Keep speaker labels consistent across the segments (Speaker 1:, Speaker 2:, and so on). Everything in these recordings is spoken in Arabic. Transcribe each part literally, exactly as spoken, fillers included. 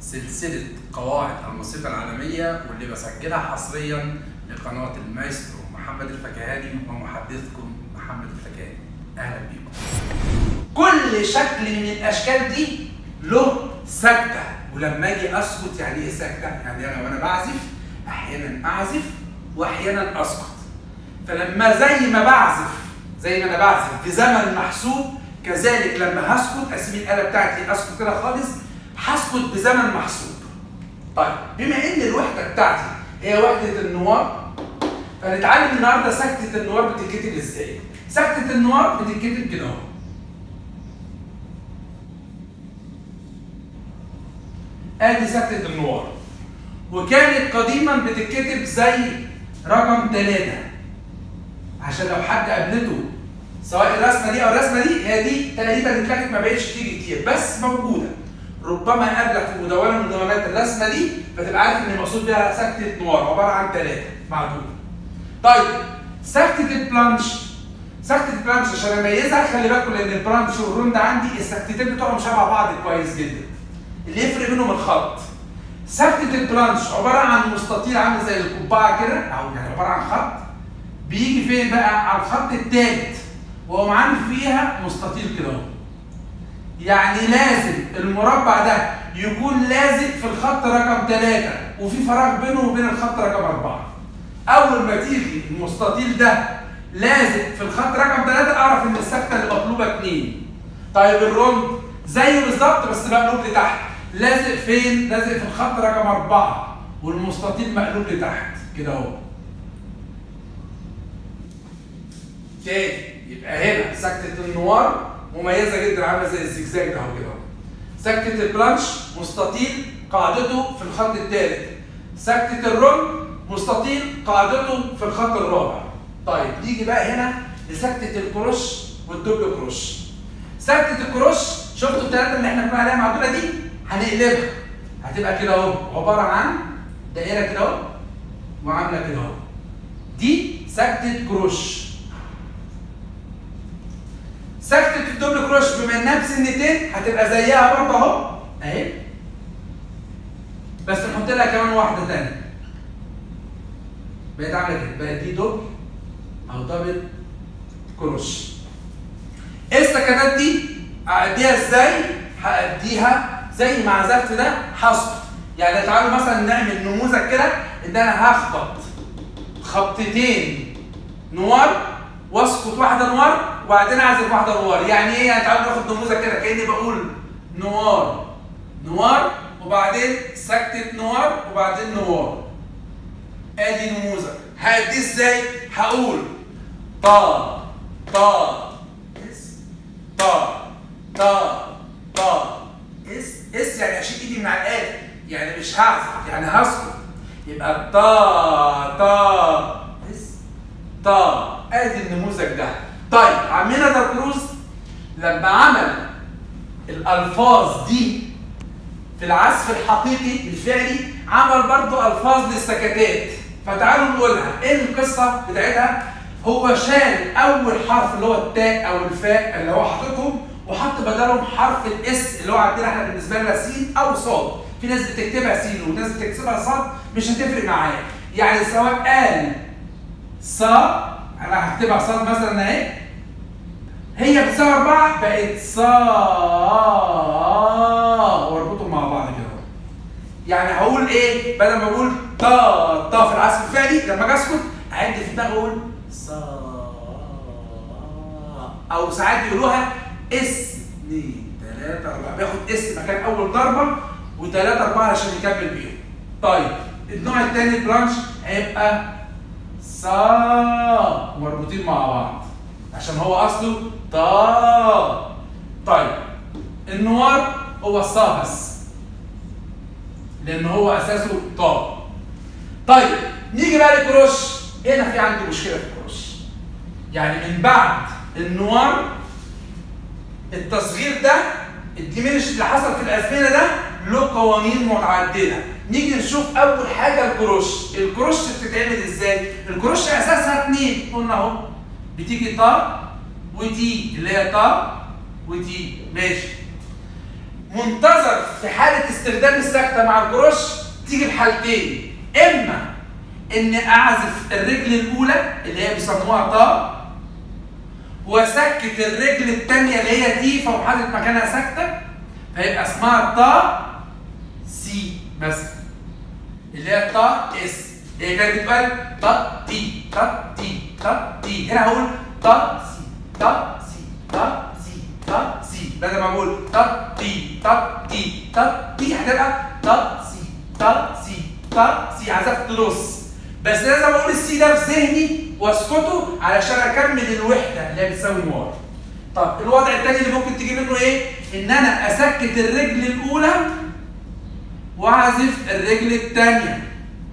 Speaker 1: سلسلة قواعد الموسيقى العالمية واللي بسجلها حصريا لقناة المايسترو محمد الفكهاني ومحدثكم محمد الفكهاني. أهلا بيكم. كل شكل من الأشكال دي له سكتة، ولما أجي أسكت يعني إيه سكتة؟ يعني أنا وأنا بعزف أحيانا أعزف وأحيانا أسكت. فلما زي ما بعزف زي ما أنا بعزف بزمن محسوب، كذلك لما هسكت أسيب الآلة بتاعتي أسكت كده خالص، هسكت بزمن محسوب. طيب بما ان الوحده بتاعتي هي وحده النوار، فنتعلم النهارده سكته النوار بتتكتب ازاي. سكته النوار بتتكتب كده اهو. ادي سكته النوار، وكانت قديما بتتكتب زي رقم ثلاثة، عشان لو حد قابلته سواء الرسمه دي او الرسمه دي، هي دي تقريبا اتلغت ما بقتش تيجي كتير بس موجوده. ربما قابلك في مدونه من مدونات الرسمه دي فتبقى عارف ان المقصود بيها سكته نوار عباره عن ثلاثه معدوده. طيب سكته البلانش، سكته البلانش عشان اميزها خلي بالكم لان البلانش والروند عندي السكتتين بتوعهم شبه بعض كويس جدا. اللي يفرق بينهم الخط. سكته البلانش عباره عن مستطيل عامل زي القبعه كده، او يعني عباره عن خط بيجي فين بقى؟ على الخط الثالث وهو عامل فيها مستطيل كده اهو. يعني لازم المربع ده يكون لازق في الخط رقم ثلاثة وفي فراغ بينه وبين الخط رقم أربعة. أول ما تيجي المستطيل ده لازق في الخط رقم ثلاثة أعرف إن السكتة اللي مطلوبة اثنين. طيب الروند زيه بالظبط بس مقلوب لتحت. لازق فين؟ لازق في الخط رقم أربعة والمستطيل مقلوب لتحت كده أهو. تاني يبقى هنا سكتة النوار مميزه جدا عامله زي الزجزاج ده اهو كده. سكته البلانش مستطيل قاعدته في الخط الثالث. سكته الروند مستطيل قاعدته في الخط الرابع. طيب نيجي بقى هنا لسكته الكروش والدبل كروش. سكته الكروش شفتوا الثلاثه اللي احنا بنقول عليها معدوله دي؟ هنقلبها هتبقى كده اهو، عباره عن دائره كده اهو وعامله كده اهو. دي سكته كروش. سكتة الدبل كروش بما انها بسنتين هتبقى زيها برضه اهو اهي، بس نحط لها كمان واحدة تانية. بقت عاملة كده، بقت دي دبل أو دبل كروش. إيه السكتات دي؟ أأديها إزاي؟ هأديها زي ما عزفت ده هسكت. يعني تعالوا مثلا نعمل نموذج كده إن أنا هخبط خبطتين نوار واسكت واحده نوار وبعدين اعزف واحده نوار. يعني ايه؟ يعني تعالوا ناخد نموذج كده كاني بقول نوار نوار وبعدين سكته نوار وبعدين نوار. ادي نموذج. هاديه ازاي؟ هقول طا طا اس طا طا طا اس اس يعني اشيل ايدي من على الاله، يعني مش هعزف يعني هسكت. يبقى طا طا اس طا. ادي النموذج ده. طيب عمنا ده كروز لما عمل الالفاظ دي في العزف الحقيقي الفعلي عمل برضه الفاظ للسكتات. فتعالوا نقولها. ايه القصه بتاعتها؟ هو شال اول حرف اللي هو التاء او الفاء اللي هو حاططهم وحط بدلهم حرف الاس اللي هو عندنا احنا بالنسبه لنا سين او صاد. في ناس بتكتبها سين وناس بتكتبها صاد، مش هتفرق معايا. يعني سواء قال صا، انا هكتبها صاد مثلا اهي، هي بتساوي أربعة بقت صا واربطهم مع بعض كده. يعني هقول ايه؟ بدل ما اقول طا طا في العزف الفعلي لما اجي اسكت اعد في دماغي اقول صا. او ساعات بيقولوها اس اثنين ثلاثة أربعة، بياخد اس مكان أول ضربة وثلاثة أربعة عشان يكمل بيهم. طيب النوع الثاني البلانش هيبقى صا مربوطين مع بعض عشان هو اصله طا. طيب النوار هو الصا بس لان هو اساسه طا. طيب نيجي بقى للكروش. هنا في عندي مشكله في الكروش. يعني من بعد النوار التصغير ده الديمينش اللي حصل في الازمنه ده له قوانين متعدده. نيجي نشوف اول حاجه الكروش. الكروش بتتعمل ازاي؟ الكروش اساسها اثنين قلنا اهو، بتيجي طا وتي اللي هي طا وتي. ماشي. منتظر في حاله استخدام السكته مع الكروش تيجي بحالتين، اما ان اعزف الرجل الاولى اللي هي بيسموها طا واسكت الرجل الثانيه اللي هي تي فاقوم حاطط مكانها سكته فيبقى اسمها طا سي مثلا، اللي هي طا اس. هي كانت بتقول طا تي طا تي طا تي، هنا هقول طا سي طا سي طا سي طا سي، بدل ما بقول طا تي طا تي طا تي هتبقى طا سي طا سي طا سي، عزفت نص بس لازم اقول السي ده في ذهني واسكته علشان اكمل الوحده اللي هي بتساوي نوار. طب الوضع الثاني اللي ممكن تيجي منه ايه؟ ان انا اسكت الرجل الاولى واعزف الرجل الثانيه.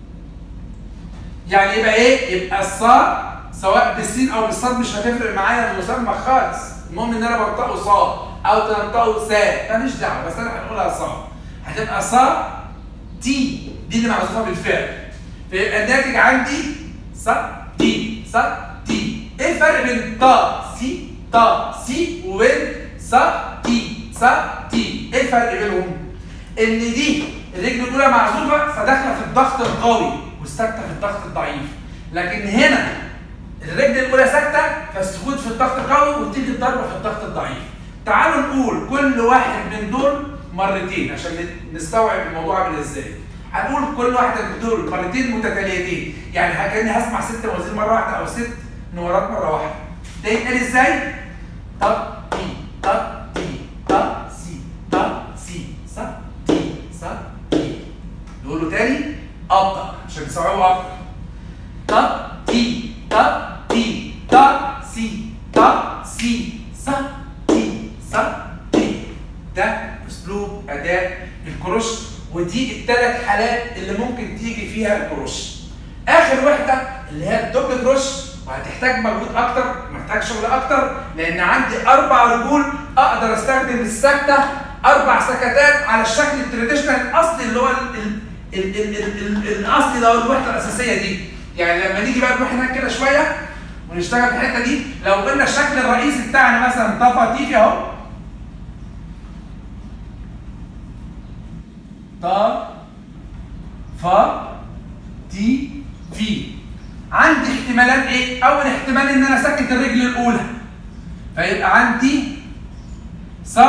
Speaker 1: يعني يبقى ايه؟ يبقى الصاد سواء بالسين او بالصاد مش هتفرق معايا المسمى خالص، المهم ان انا بنطقه صاد او تنطقه سا، ماليش دعوه، بس انا هنقولها صاد. هتبقى صاد تي دي اللي معزوفه بالفعل، فيبقى الناتج عندي صاد تي صاد تي. ايه الفرق بين طا سي طا سي وبين صاد تي صاد تي؟ ايه الفرق بينهم؟ ان دي الرجل الاولى معزوفه فداخله في الضغط القوي والسكته في الضغط الضعيف، لكن هنا الرجل الاولى ساكته فالسكوت في الضغط القوي وتيجي الضربه في الضغط الضعيف. تعالوا نقول كل واحد من دول مرتين عشان نستوعب الموضوع عامل ازاي. هنقول كل واحده من دول مرتين متتاليتين، يعني كاني هسمع ست موازين مره واحده او ست نورات مره واحده. ده يتقال ازاي؟ طب تي طب تي طب سي طب سي ص تي ص تي. نقوله تاني ابطأ عشان تستوعبوا اكتر. طب تي طب تي طب سي طب سي ص تي ص تي. ده اسلوب اداء الكروش، ودي الثلاث حالات اللي ممكن تيجي فيها الكروش. اخر وحده اللي هي الدبل كروش، وهتحتاج مجهود اكتر، محتاج شغل اكتر، لان عندي اربع رجول اقدر استخدم السكته اربع سكتات على الشكل التراديشنال الاصلي اللي هو ال ال ال ال ال الاصلي ده، الوحده الاساسيه دي. يعني لما نيجي بقى نروح هناك كده شويه ونشتغل في الحته دي، لو قلنا الشكل الرئيسي بتاعنا مثلا طا تي في اهو، طا فا تي في، عندي احتمالات ايه؟ اول احتمال ان انا اسكت الرجل الاولى فيبقى عندي ص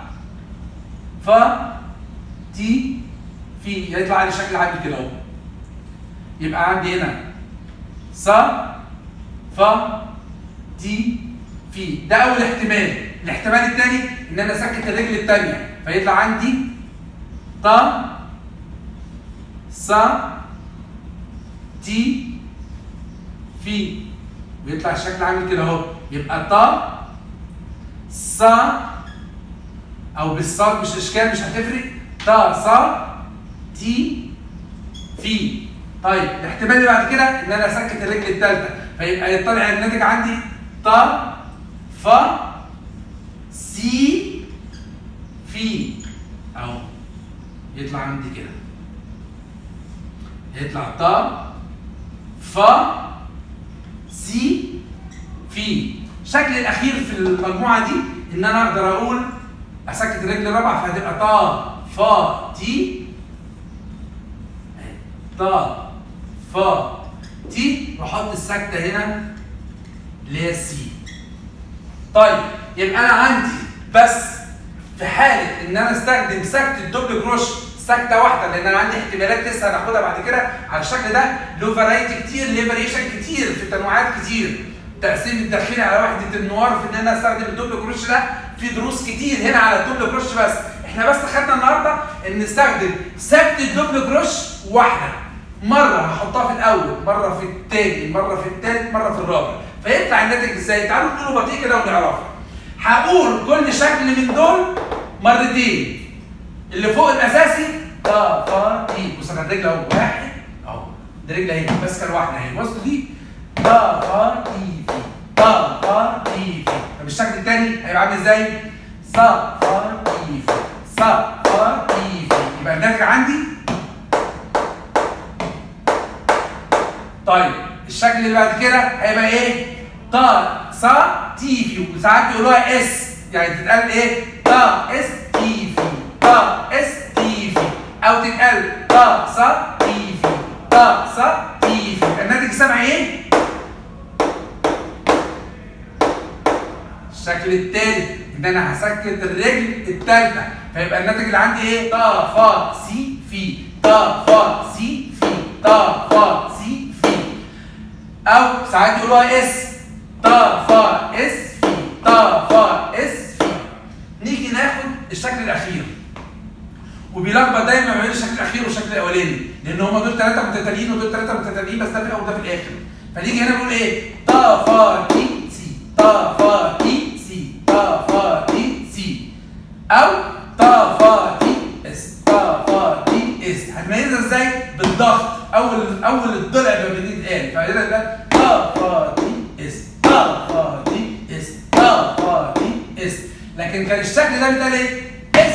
Speaker 1: فا تي في، هيطلع لي شكل عادي كده اهو. يبقى عندي هنا ص فا تي في، ده اول احتمال. الاحتمال الثاني ان انا اسكت الرجل الثانيه فيطلع عندي طا ص تي في، ويطلع الشكل عامل كده اهو. يبقى طا ص او بالصاد مش اشكال، مش هتفرق، طا ص تي في. طيب الاحتمال اللي بعد كده ان انا اسكت الرجل الثالثه فيبقى يطلع الناتج عندي طا فا سي في اهو، يطلع عندي كده، يطلع طا فا سي في. الشكل الاخير في المجموعه دي ان انا اقدر اقول اسكت الرجل الرابعه فهتبقى طا فا تي طا فا تي، واحط السكته هنا اللي هي سي. طيب يبقى انا عندي بس في حاله ان انا استخدم سكته الدبل كروش سكته واحده، لان انا عندي احتمالات لسه هناخدها بعد كده على الشكل ده، له فرايتي كتير، له فاريشن كتير في تنوعات كتير. التقسيم الداخلي على وحده النوار في ان انا استخدم الدبل كروش ده في دروس كتير هنا على الدبل كروش، بس احنا بس خدنا النهارده ان نستخدم سكته الدبل كروش واحده، مره هحطها في الاول، مره في الثاني، مره في الثالث، مره في الرابع، فيطلع الناتج ازاي؟ تعالوا نقوله بطيء كده ونعرفها. هقول كل شكل من دول مرتين، اللي فوق الاساسي طا فا تي، بص انا الرجل اهو واحد اهو، دي رجل اهي ماسكه لوحدها اهي، بص دي طا فا تي في طا فا تي في. طب الشكل الثاني هيبقى عامل ازاي؟ ص فا تي في ص فا تي في، يبقى الناتج عندي. طيب الشكل اللي بعد كده هيبقى ايه؟ طا ص تي في، وساعات بيقولوها اس، يعني تتقال ايه؟ طا اس تي في طا اس تي في، او تتقال طا صا تي في، طا صا تي في. الناتج السمعي ايه؟ الشكل التالت ان انا هسكت الرجل التالتة، فيبقى الناتج اللي عندي ايه؟ طا فا سي في، طا فا سي في، طا فا سي في. او ساعات يقولوها اس، طا فا اس في، طا فا اس في. نيجي ناخد الشكل الاخير، وبيلخبط دايما ما بين الشكل الاخير والشكل الاولاني، لان هما دول ثلاثه متتاليين ودول ثلاثه متتاليين، بس ده في الاول وده في الاخر. فنيجي هنا نقول ايه؟ طا فا تي سي، طا فا تي سي، طا فا تي سي، او طا فا تي اس، طا فا تي اس. هتميزها ازاي؟ بالضغط، اول اول الضلع ما بيتقال، فهنا ده طا فا تي اس، طا فا تي اس، طا فا تي اس. لكن كان الشكل ده بيتقال ايه؟ اس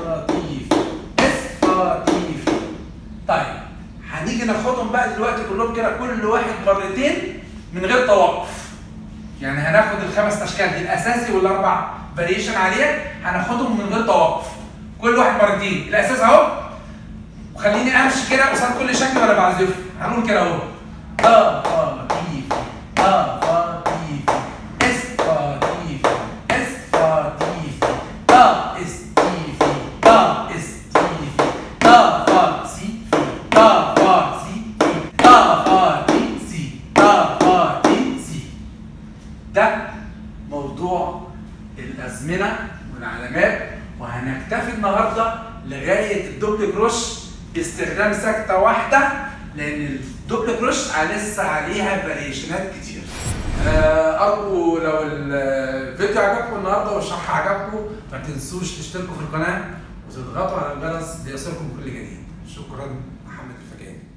Speaker 1: اسفاتيف. طيب هنيجي ناخدهم بقى دلوقتي كلهم كده، كل واحد مرتين من غير توقف. يعني هناخد الخمس اشكال دي الاساسي والاربع فاريشن عليها، هناخدهم من غير توقف كل واحد مرتين. الاساس اهو، وخليني امشي كده قصاد كل شكل وانا بعزفه. هنقول كده اهو: طا فا تي طا فا تي اس فا تي اس فا تي طا اس تي طا اس تي طا فا سي طا فا سي طا فا تي سي طا فا تي سي. ده موضوع الازمنه والعلامات، وهنكتفي النهارده لغايه الدبل كروش باستخدام سكته واحده، لان الدبل كروش لسه عليها فاريشنات كتير. ارجو لو الفيديو عجبكم النهارده والشرح عجبكم ما تنسوش تشتركوا في القناه وتضغطوا على الجرس ليصلكم كل جديد. شكرا، محمد الفكاهي.